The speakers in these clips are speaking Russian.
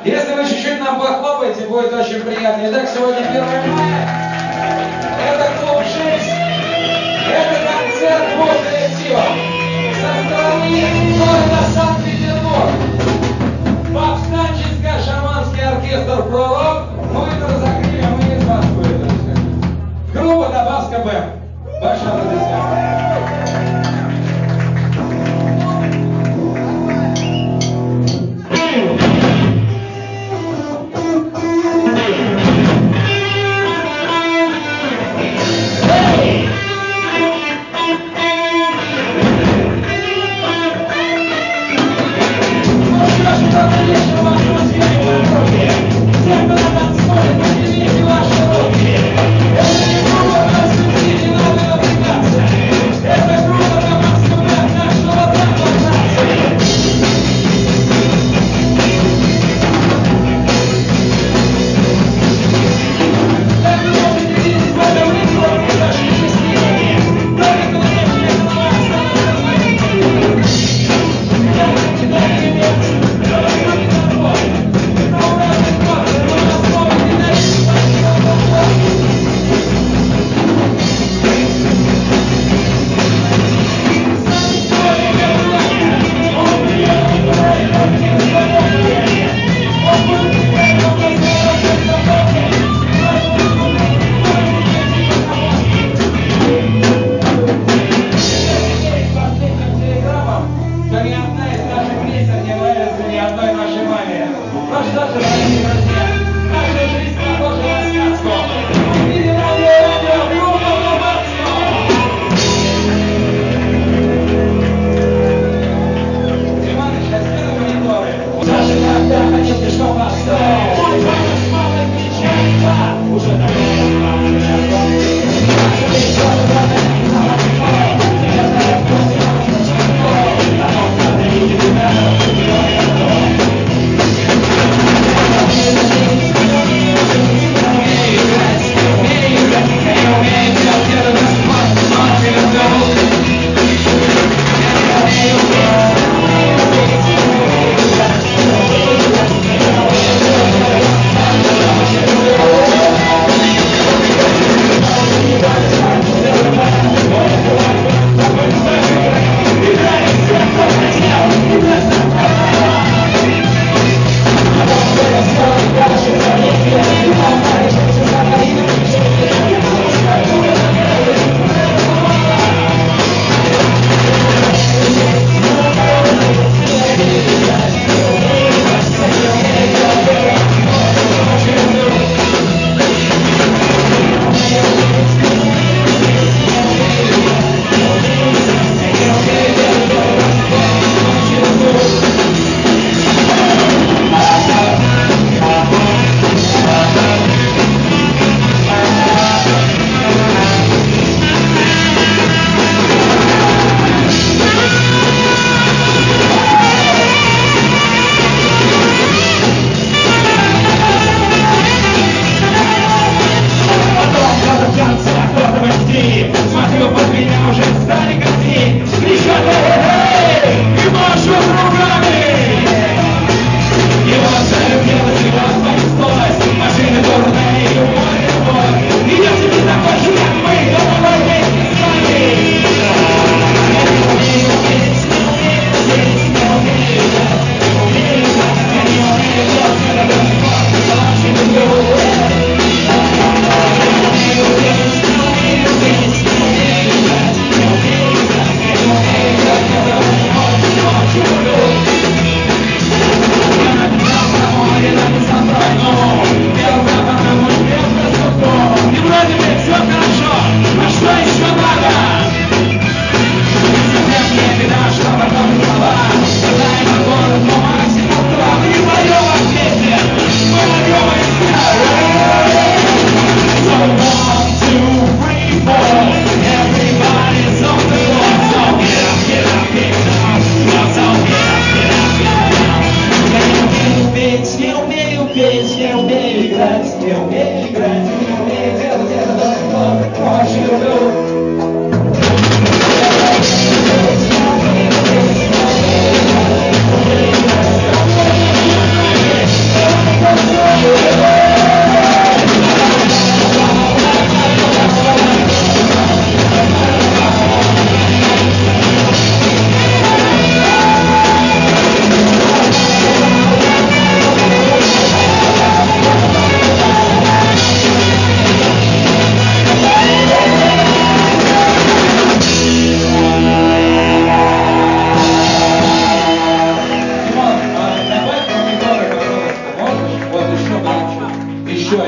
Если вы чуть-чуть нам похлопаете, будет очень приятно. Итак, сегодня 1 мая. Это клуб 6. Это концерт двух коллективов. Со стороны города Санкт-Петербург. Повстанческо-шаманский оркестр «Пролог». Мы это разогреваем, мы из вас будет. Группа «Добавска Б». Большое аплодисменты.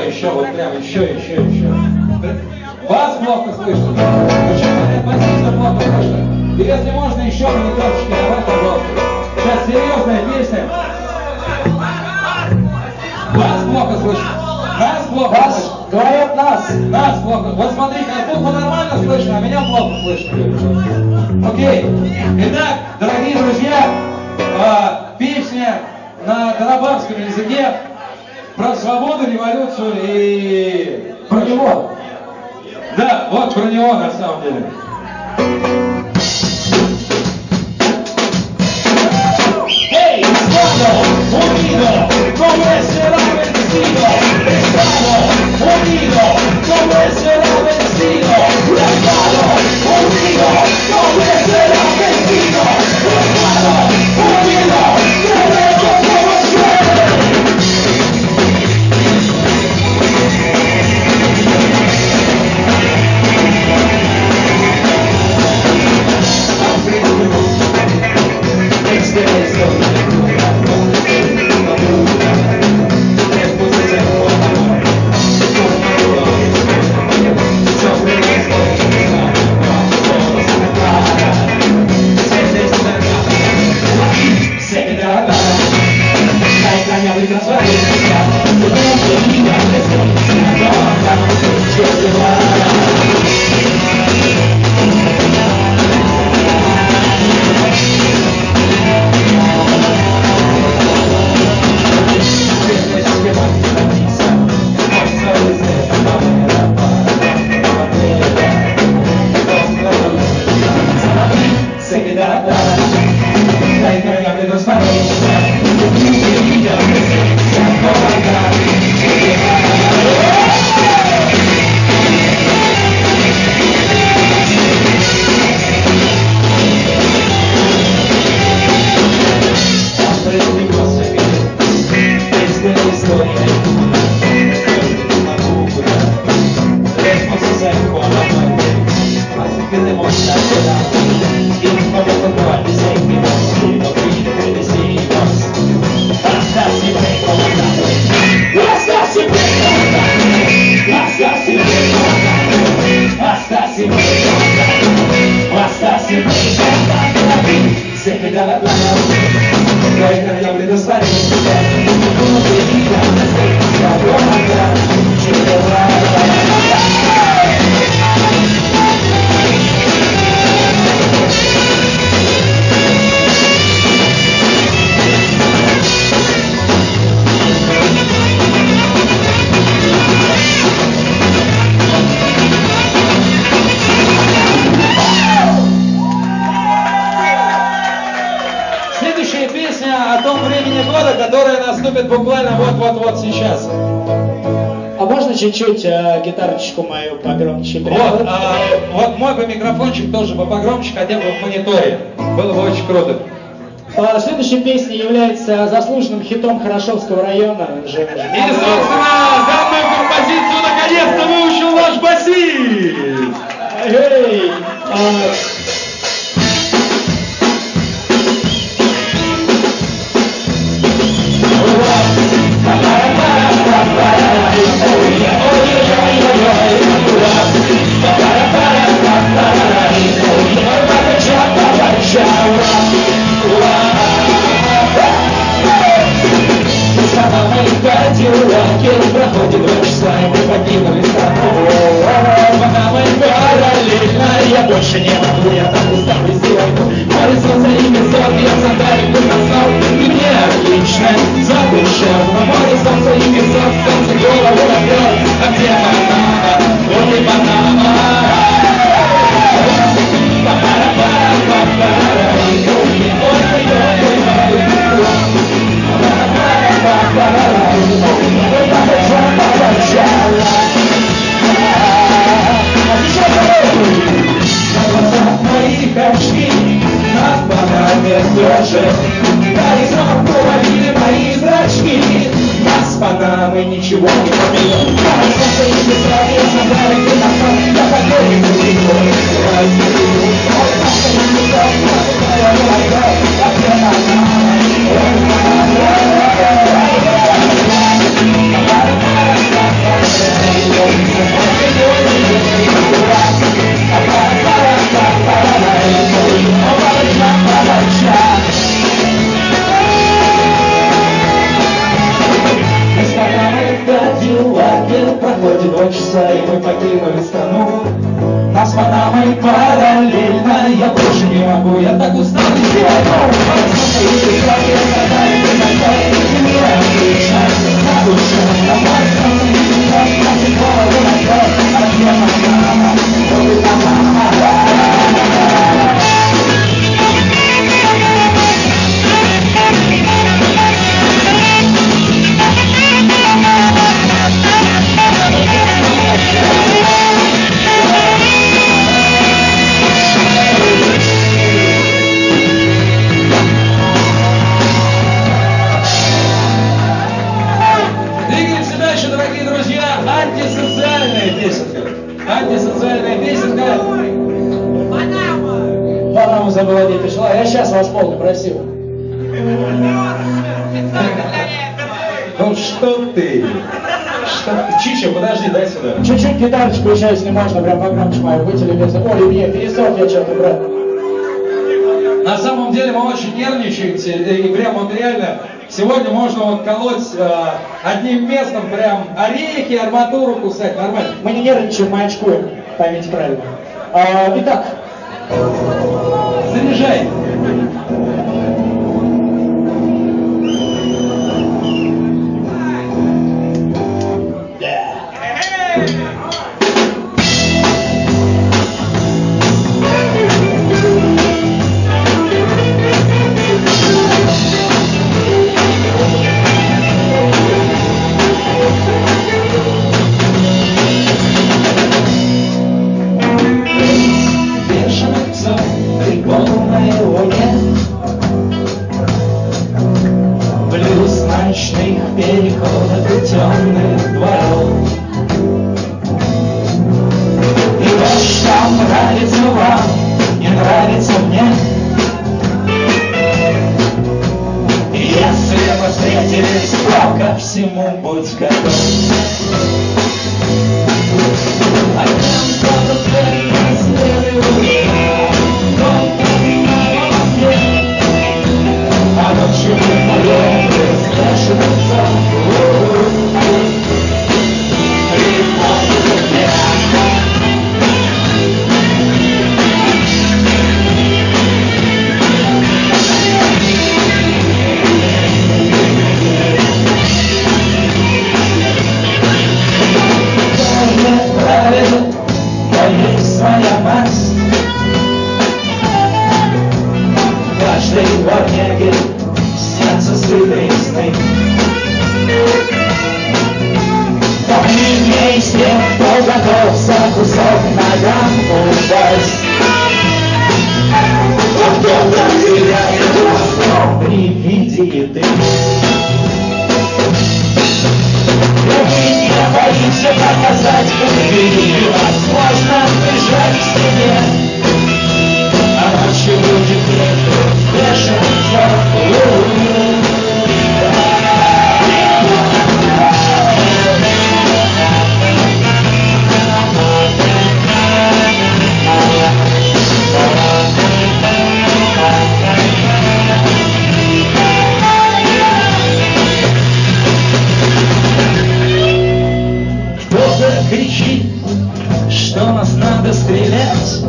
еще, вот прям еще. Вас плохо слышно. Почему басиста плохо слышно? И если можно, еще мониторчики, давай, пожалуйста. Сейчас серьезная песня. Вас плохо слышно. Нас плохо слышно. Говорят нас. Нас плохо. Вот смотри, Карпуху нормально слышно, а меня плохо слышно. Окей. Итак, дорогие друзья, песня на карабахском языке про свободу, революцию и... Про него. Да, вот про него на самом деле. Hey, Estado Unido, ¿cómo será vencido? Estado Unido, ¿cómo será vencido? Estado Unido, ¿cómo será vencido? Estado Unido, queremos Буквально вот сейчас. А можно чуть-чуть гитарочку мою погромче? Вот мой бы микрофончик тоже бы погромче, хотя бы в мониторе. Было бы очень круто. Следующая песня является заслуженным хитом Хорошевского района. И, собственно, данную композицию наконец-то выучил наш басист. Эй! Проходит 2 часа, и мы покинули страну. Пока мы параллельно, я больше не могу, я так устал вести войну. Море солнца и песок, я сандалик выносал, и мне отлично задушевно. Море солнца и песок, солнце голову напрет. А где Панама? Вот и Панама. Моих очки над банами тоже. Горизонт половины мои зрачки. Нас Панамы ничего не помню. Солнце и песок, я сандалик и носком. Я подъем и прикол. часа, и мы покинули страну. Нас с Панамой параллельно. Я больше не могу, я так устал и зевну. Антисоциальная песенка. Панаму забыла, где ты шла. Я сейчас восполню, красиво. Ну что ты? Чича, подожди, дай сюда. Чуть-чуть гитарочку еще, если можно, прям погромче мою вытели. Ой, мне пересох я что-то, брат. На самом деле мы очень нервничаете, и прям вот реально сегодня можно вот колоть одним местом прям орехи, арматуру кусать, нормально. Мы не нервничаем, мы очкуем, поймите правильно. Итак. Заряжай. Переходов и темных дворов. И то, что нравится вам, не нравится мне. Если мы встретились, то ко всему будь готов. А тем, кто за цель преследует, а ночью мы моем безбешенным сон. Своя масть, каждый во веке сердце сытые сны. Помни из тех, кто готов за кусок ногам упасть. Кто-то теряет при виде еды. Мы не боимся показать пути, возможно бежать к себе. А ночью будет бешеный сон. Кричит, что нас надо стрелять,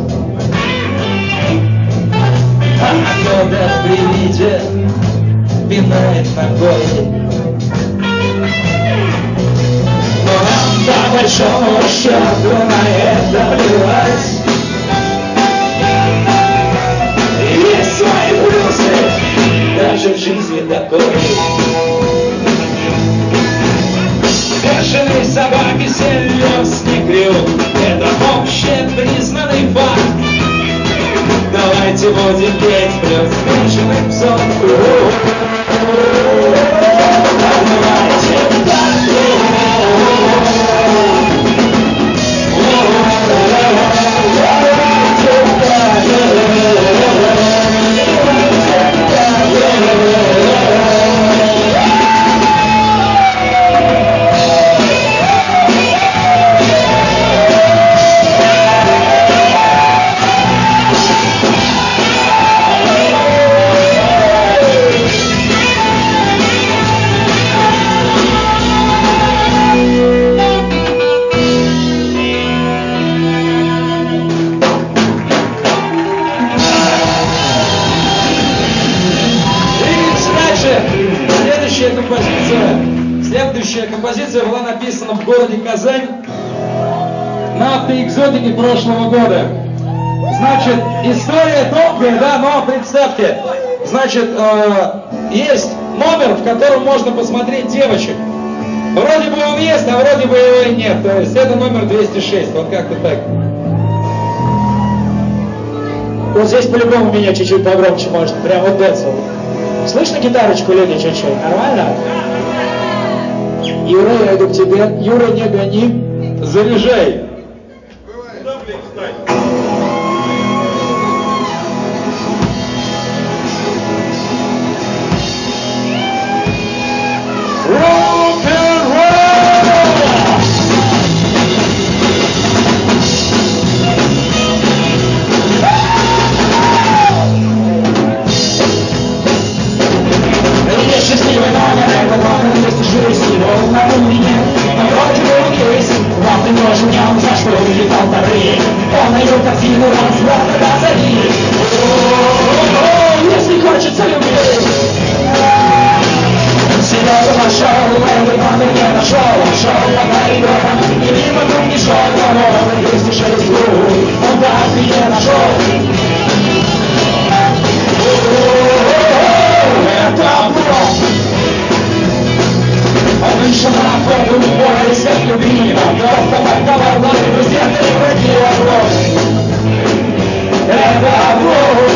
а кто-то при виде пинает ногой. Но нам по большому счету на это плевать. Есть свои плюсы даже в жизни такой. Бешеные собаки, селезный крюк — это общепризнанный факт. Давайте будем петь плюс бешеным псом. Давайте так. Следующая композиция была написана в городе Казань на автоэкзотике прошлого года. Значит, история тонкая, да, но представьте, значит, есть номер, в котором можно посмотреть девочек. Вроде бы он есть, а вроде бы его и нет. То есть это номер 206, вот как-то так. Вот здесь по-любому меня чуть-чуть погромче может, прям вот это. Слышно гитарочку, люди, чуть-чуть? Нормально? Юра, я иду к тебе. Юра, не гони. Заряжай. Если хочется любить, Сережа пошел, он меня нашел, шел по коридорам, и мимо друг не шел, но 206 он так меня нашел. Это блок. Он вышел на охоту, бой, свет любви, он просто парковал глаза, друзья, переводил огонь. Это блок.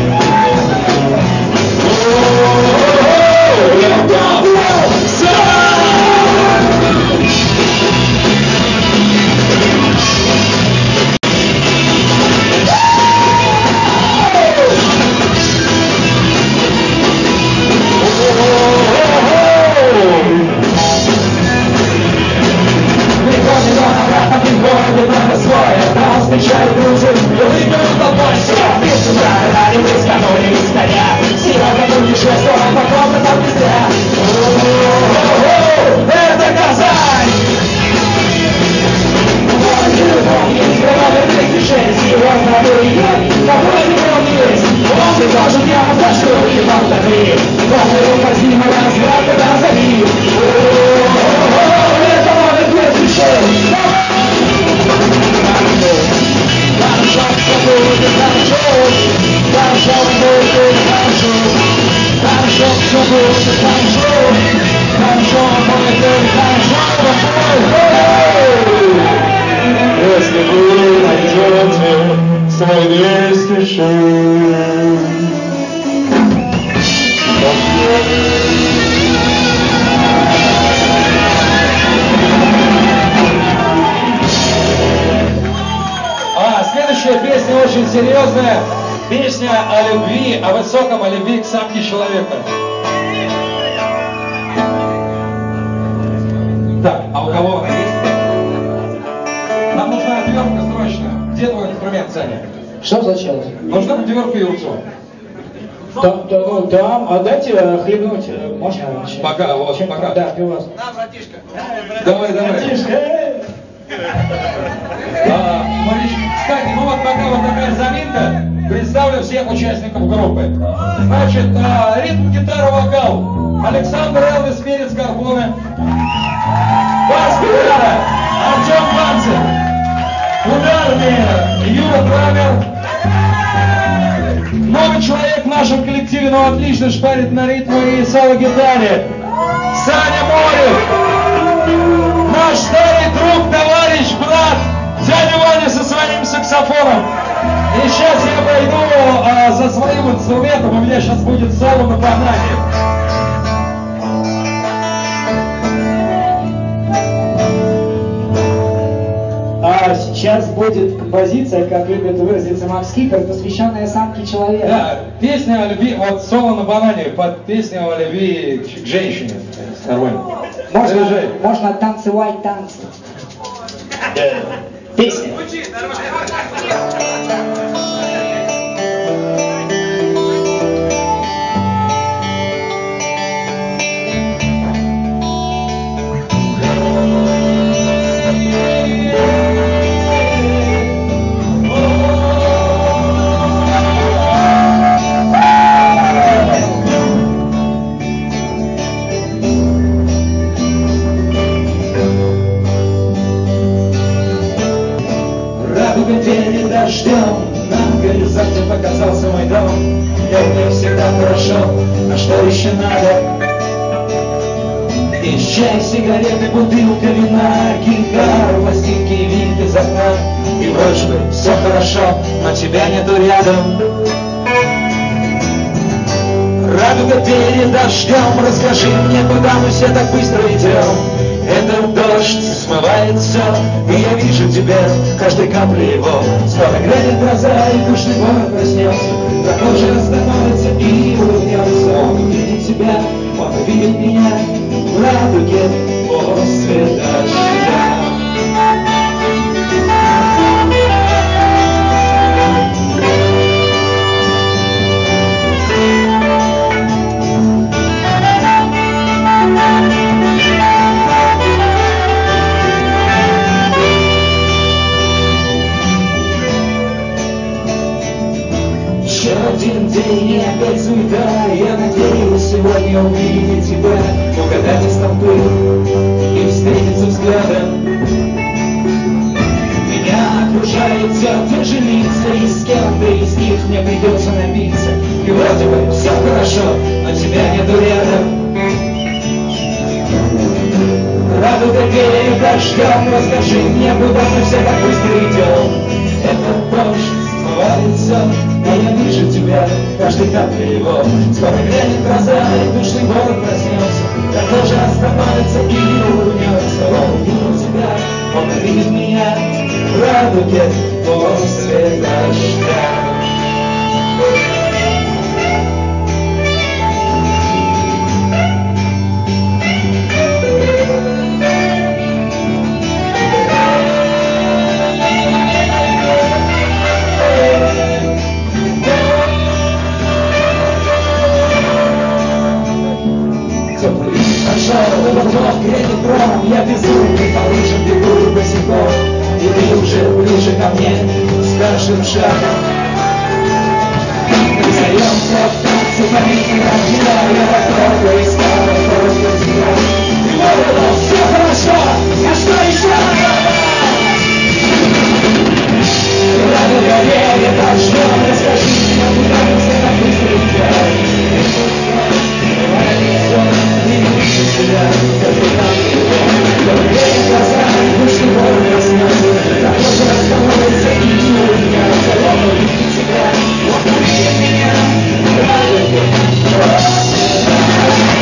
Встречай, дружи, и выпьем толпой все. Без утра ради мы сканули из коня. Сегодня путешествуем по комнатам без зря. Это Казань! Вот телефон есть, номер 206, его знаю нет, какой телефон есть. Он предложит я зашлю и повтори. Помню, возьми разврат, это назови. Это номер 206. Хорошо, все будет хорошо, хорошо будет хорошо, хорошо, все будет хорошо, хорошо будет хорошо, если вы найдете свой 206. Следующая песня очень серьезная. Песня о любви, о высоком, о любви к самке человека. Так, а у кого она есть? Нам нужна отвертка срочно. Где твой инструмент, Саня? Что случилось? Нужна отвертка и руцо. Да, а дайте хлебнуть. Можно? Пока, вот, пока. Да, пивас. На, братишка. Давай. Кстати, ну вот пока вот такая заминка, представлю всех участников группы. Значит, ритм, гитара, вокал. Александр Элвис, Перец, Карбоны. Бас-гитара Артем Панцев. Ударные Юра Драмер. Новый человек в нашем коллективе, но отлично шпарит на ритме и соло-гитаре. Саня Морев. Наш старый друг, товарищ, брат, дядя Ваня со своим саксофоном. И сейчас я пойду за своим инструментом, у меня сейчас будет соло на банане. А сейчас будет композиция, как любит выразиться Макс Кипер, посвященная самке человека. Да, песня о любви, вот соло на банане, под песню о любви к женщине. Можно танцевать танцы. Песня. чай, сигареты, бутылка вина, гитара, пластинки, вид из окна. И вроде бы все хорошо, но тебя нету рядом. Радуга перед дождем, расскажи мне, куда мы все так быстро идем. Этот дождь смывает все, и я вижу тебя, каждой капли его. Скоро грянет гроза, и душный город проснется, прохожий остановится и улыбнется. Он увидит тебя, он увидит меня в радуге после дождя. Один день и опять суета. Я надеюсь сегодня увидеть тебя, угадать из толпы и встретиться взглядом. Меня окружают все те же лица, и с кем-то из них мне придется напиться. И вроде бы все хорошо, но тебя нету рядом. Радуга перед дождем, расскажи мне, куда мы все так быстро идем. Этот дождь смывает все, а я вижу тебя, каждой капли его. Скоро грянет гроза, и душный город проснется, прохожий остановится и улыбнется. Он увидит тебя, он увидит меня в радуге после дождя. Грянет гром, я безумный, по лужам бегу босиком, и ты уже ближе ко мне с каждым шагом. Мы заем танцы по ритму дождя, я так долго искал только тебя. И вот это все хорошо, а что еще надо? Радуга перед дождем, расскажи мне, куда мы все так быстро идем. Тебя, каждый раз его, греет глаза, и душный город проснется, прохожий остановится и улыбнется. Он увидит тебя, он увидит меня в радуге после дождя.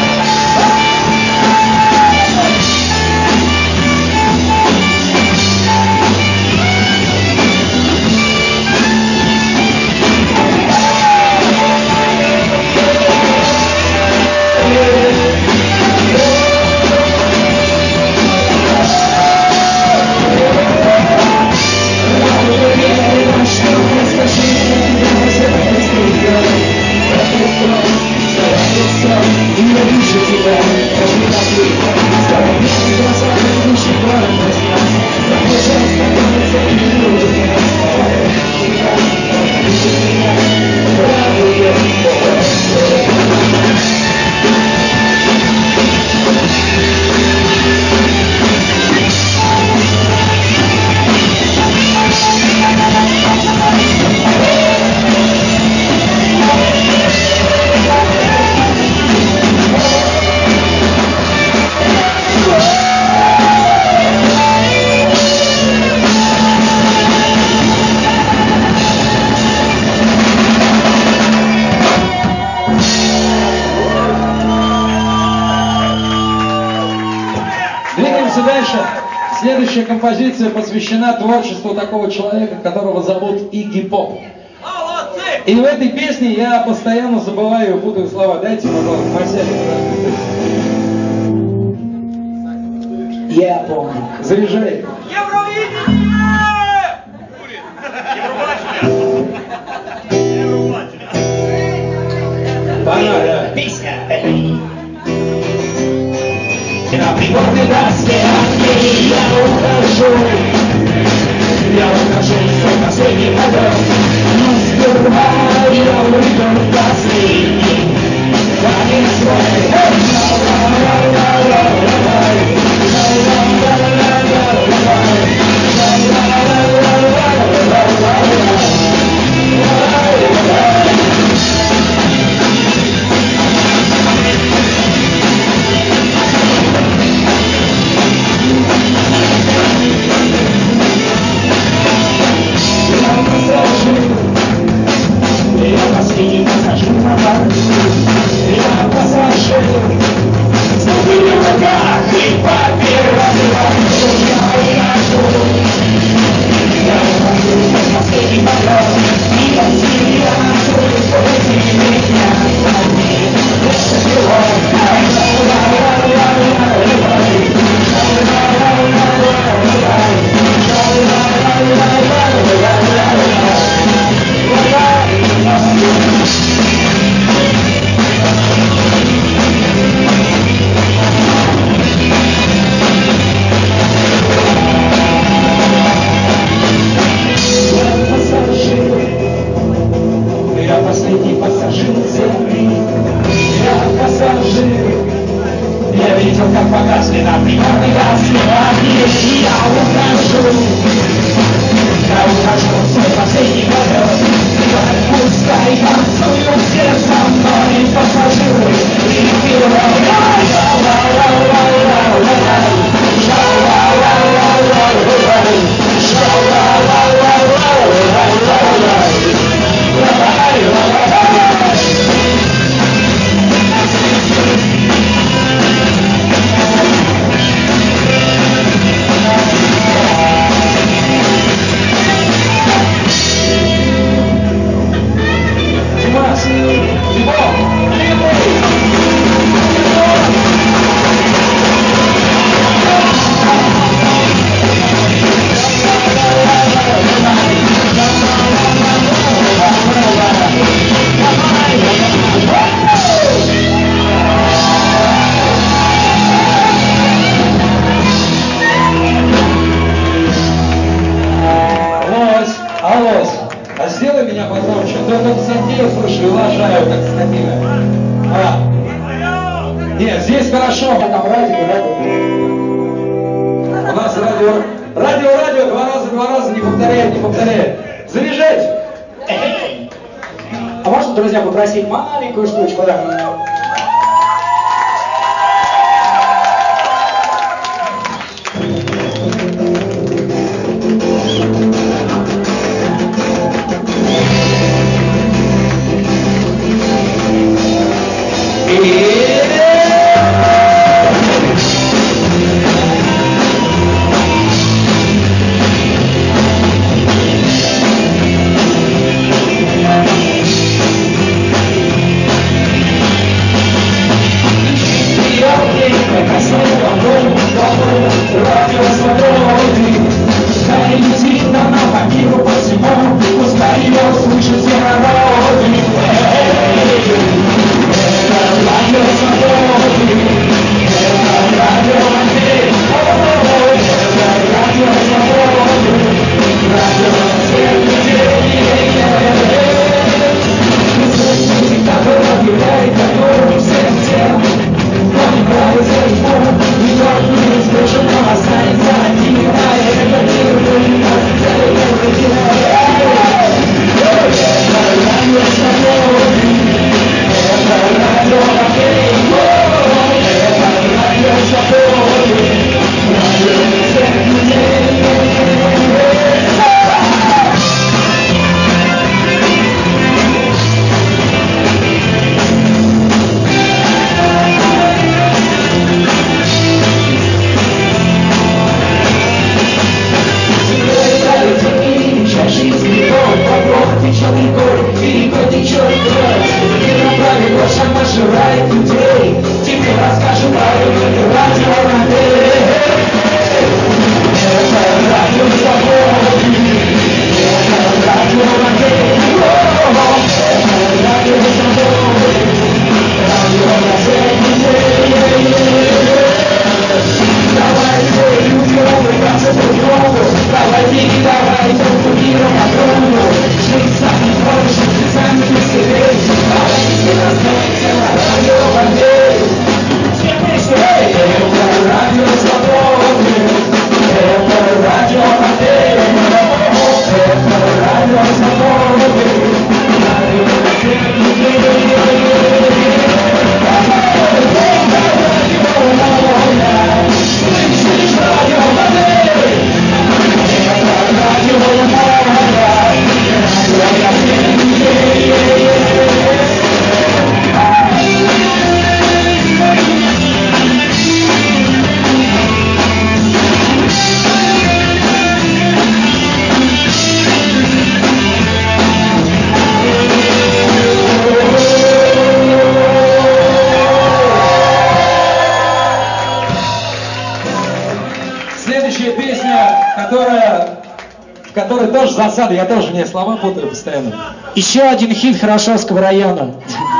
Следующая композиция посвящена творчеству такого человека, которого зовут Игги Поп. И в этой песне я постоянно забываю и путаю слова. Дайте, пожалуйста, Марсель. Я помню. Заряжай. Пора. Песня это. На приборной доске я ухожу в последний полет. Но сперва я уйду в последний танец свой. как погасли на приморной доске огни. Я ухожу в свой последний полет. Пускай танцуют все со мной пассажиры и пилоты. А сделай меня погромче, а то я тут сидел, слушай, лажаю, как скотина. Нет, здесь хорошо. Там радио. У нас радио, два раза, не повторяет. Заряжайте. А можно, друзья, попросить маленькую штучку, да? Следующая песня, в которой тоже засада, я тоже мне слова путаю постоянно. Еще один хит Хорошевского района.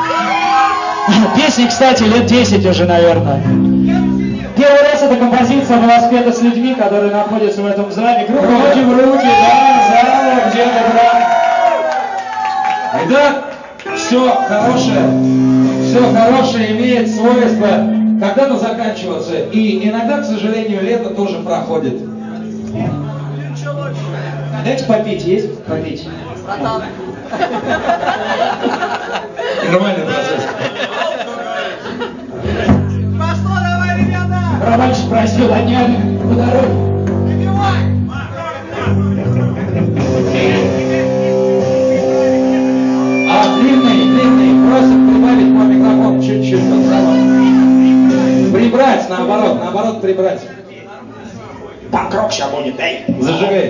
Песни, кстати, лет 10 уже, наверное. Первый раз эта композиция была спета с людьми, которые находятся в этом зале. Группа «Руки в руки», да, зал, где-то, да. Итак, все хорошее имеет свойство когда-то заканчиваться. И иногда, к сожалению, лето тоже проходит. Дайте попить, есть? Попить. Нормальный процесс. Пошло, давай, ребята! Романчик просил, Аня, по дороге. А длинный просит прибавить мой микрофон чуть-чуть. Прибрать, наоборот прибрать. Покрок сейчас будет, дай. Зажигай.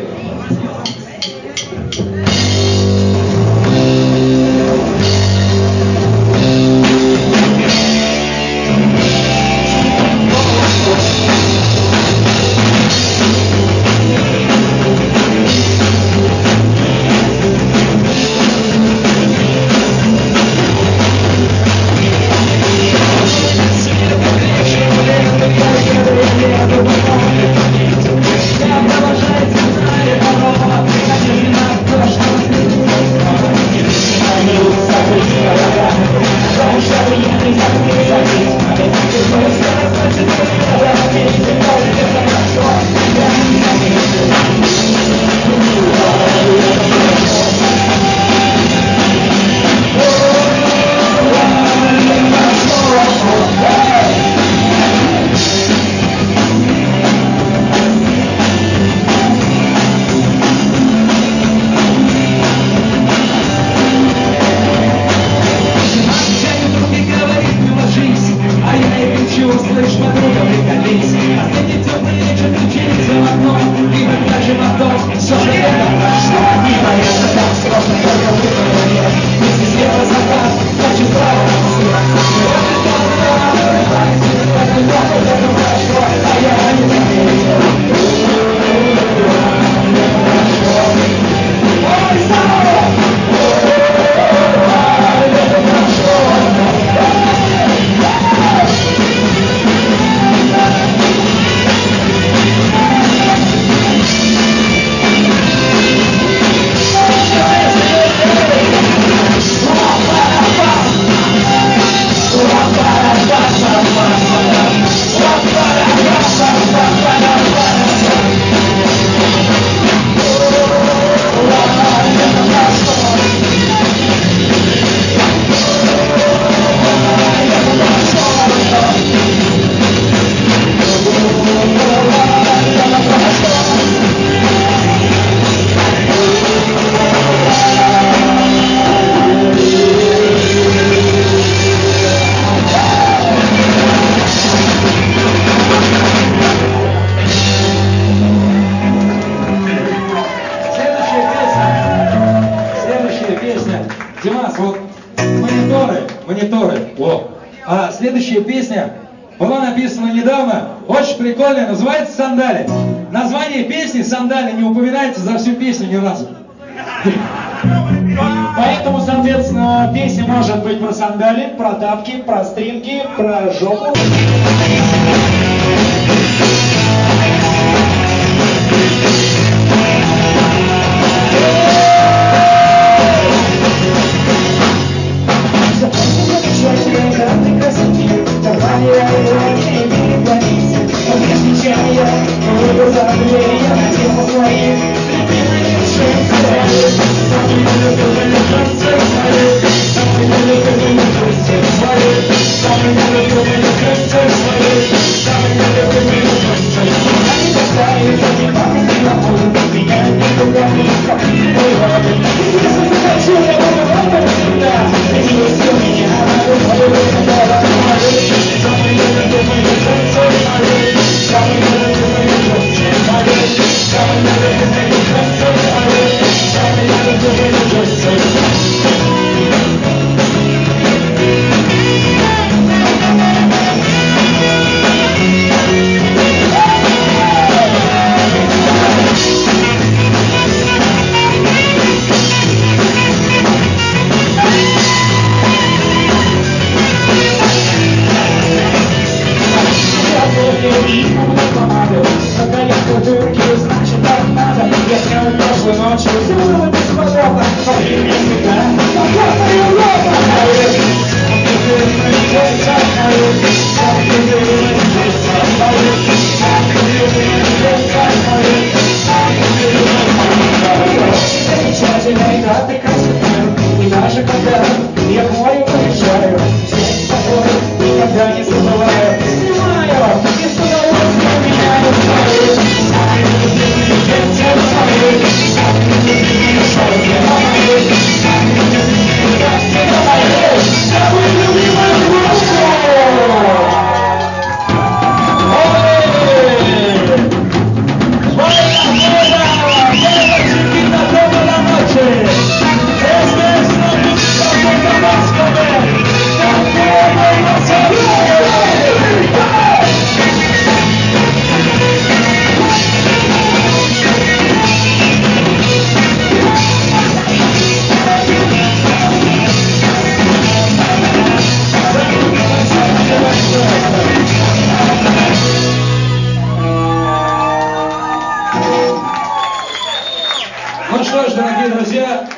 Димас, вот мониторы. О. А следующая песня была написана недавно, очень прикольная, называется «Сандали». Название песни «Сандали» не упоминается за всю песню ни разу. Поэтому, соответственно, песня может быть про сандали, про тапки, про стринги, про жопу. Something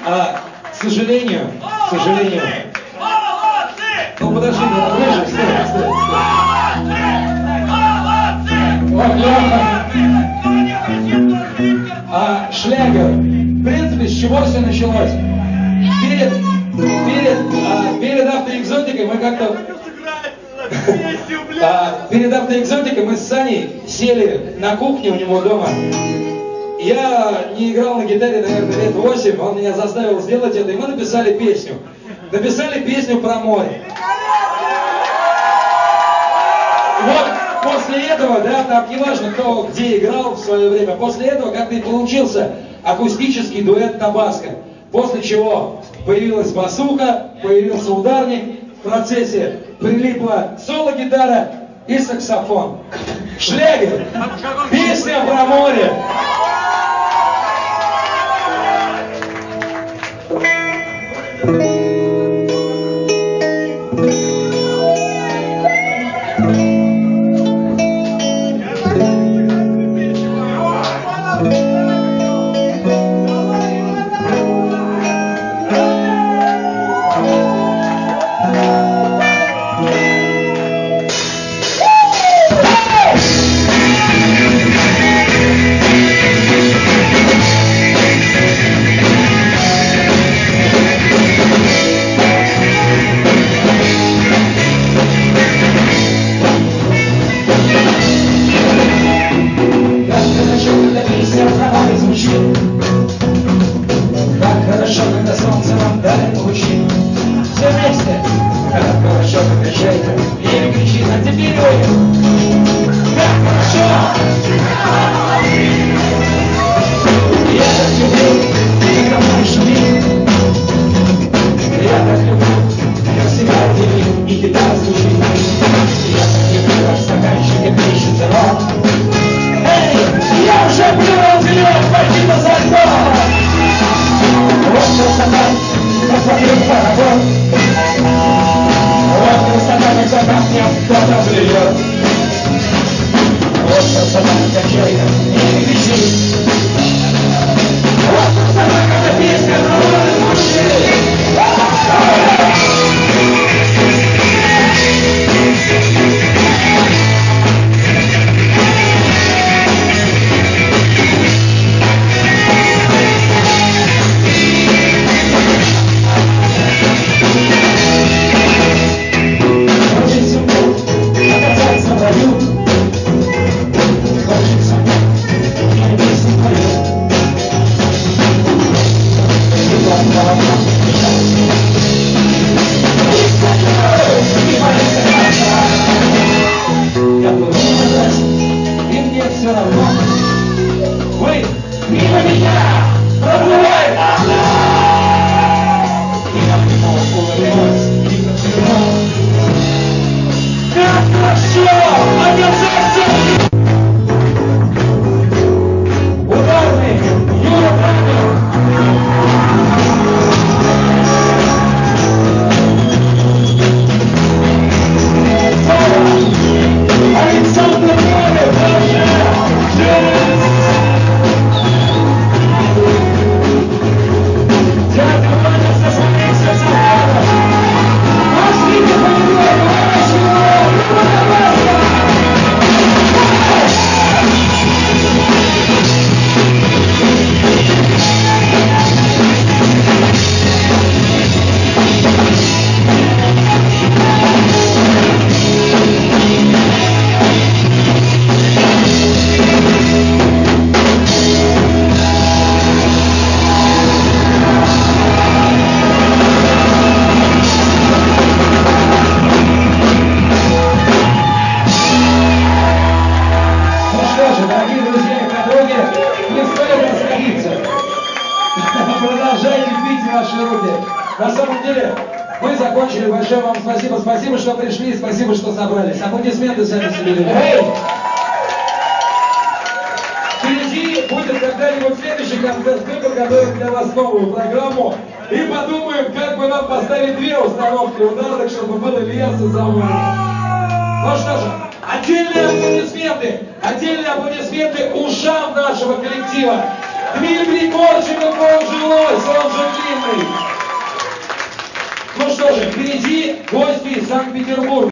К сожалению, ну подожди, ближе, стой. Вот, Леха. Шлягер. В принципе, с чего все началось? Перед автоэкзотикой мы как-то... Перед автоэкзотикой мы с Саней сели на кухне у него дома. Я не играл на гитаре, наверное, лет 8, он меня заставил сделать это, и мы написали песню. Написали песню про море. Вот после этого, да, там не важно, кто где играл в свое время, после этого как-то и получился акустический дуэт «Табаско». После чего появилась басука, появился ударник, в процессе прилипла соло-гитара и саксофон. Шлягер, песня про море. На самом деле, мы закончили. Большое вам спасибо. Спасибо, что пришли. Спасибо, что собрались. Аплодисменты сами себе. Впереди будет когда-нибудь следующий концерт. Мы подготовим для вас новую программу. И подумаем, как бы нам поставить 2 установки ударных, чтобы было веса за мной. Ну что же, отдельные аплодисменты ушам нашего коллектива. Дмитрий Корчиков, он же Лось, он же Клин. продолжим. Впереди гости из Санкт-Петербурга.